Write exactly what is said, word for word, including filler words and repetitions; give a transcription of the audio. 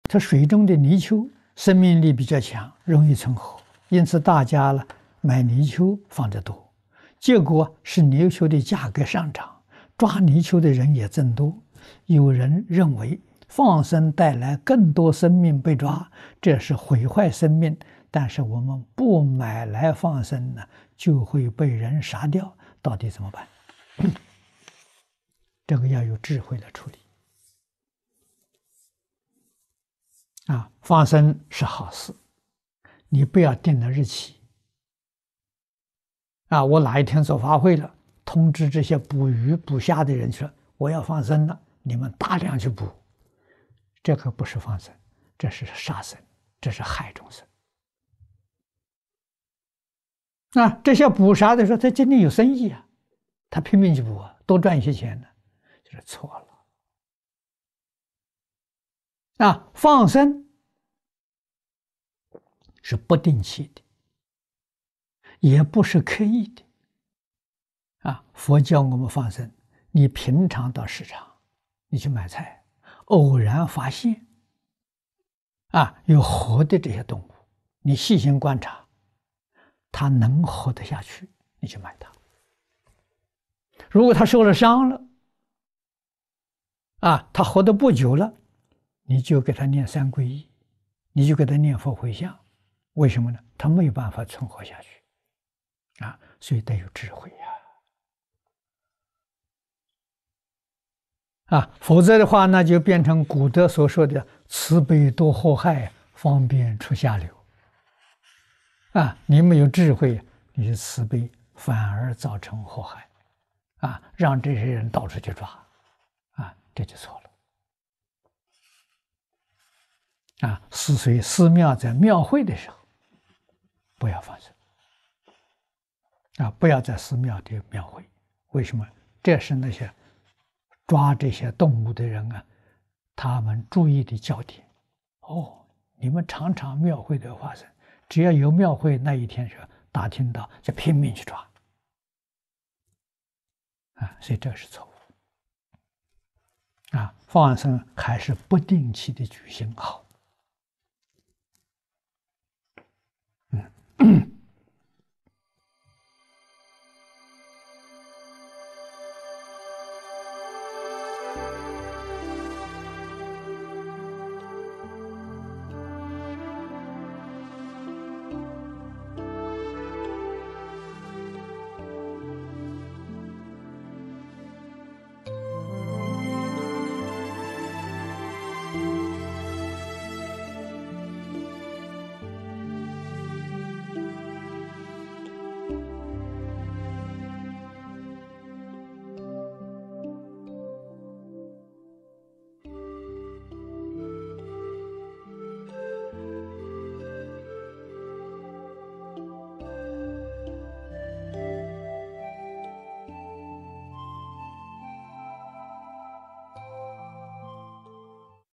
它水中的泥鳅生命力比较强，容易存活，因此大家呢买泥鳅放得多，结果是泥鳅的价格上涨，抓泥鳅的人也增多。有人认为放生带来更多生命被抓，这是毁坏生命。但是我们不买来放生呢，就会被人杀掉，到底怎么办？这个要有智慧来处理。啊，放生是好事，你不要定了日期。啊，我哪一天做法会了，通知这些捕鱼捕虾的人说我要放生了，你们大量去捕。这可不是放生，这是杀生，这是害众生。那这些捕杀的说他今天有生意啊，他拼命去捕啊，多赚一些钱呢，就是错了。啊，放生是不定期的，也不是刻意的。啊，佛教我们放生，你平常到市场，你去买菜，偶然发现，啊，有活的这些动物，你细心观察，它能活得下去，你就买它。如果它受了伤了，啊，它活得不久了，你就给它念三皈依，你就给它念佛回向。为什么呢？它没有办法存活下去，啊，所以得有智慧呀。啊，否则的话，那就变成古德所说的“慈悲多祸害，方便出下流”。啊，你没有智慧，你是慈悲，反而造成祸害，啊，让这些人到处去抓，啊，这就错了。啊，是所以寺庙在庙会的时候，不要放生。啊，不要在寺庙的庙会，为什么？这是那些抓这些动物的人啊，他们注意的焦点。哦，你们常常庙会的发生，只要有庙会那一天是打听到，就拼命去抓。啊，所以这是错误。啊，放生还是不定期的举行好。嗯。